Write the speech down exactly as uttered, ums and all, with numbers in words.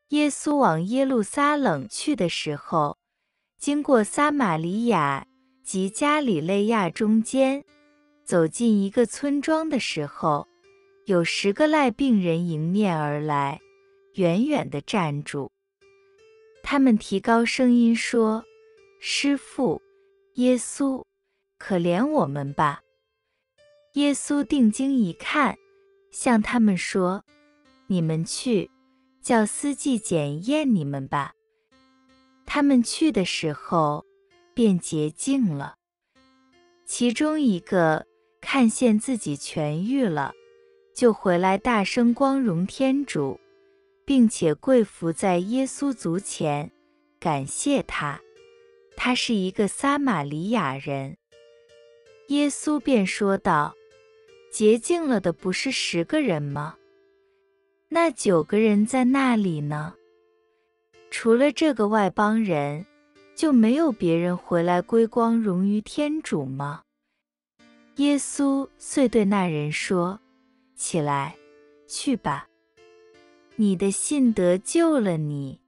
耶稣往耶路撒冷去的时候，经过撒玛黎雅及加里肋亚中间，走进一个村庄的时候，有十个赖病人迎面而来，远远地站住。他们提高声音说：“师父，耶稣，可怜我们吧。”耶稣定睛一看，向他们说：“你们去，叫司祭检验你们吧。”他们去的时候，便洁净了。其中一个看见自己痊愈了，就回来大声光荣天主，并且跪伏在耶稣足前，感谢他。他是一个撒玛黎雅人。耶稣便说道：“洁净了的不是十个人吗？那九个人在那里呢？除了这个外邦人，就没有别人回来归光荣于天主吗？”耶稣遂对那人说：“起来，去吧，你的信得救了你。”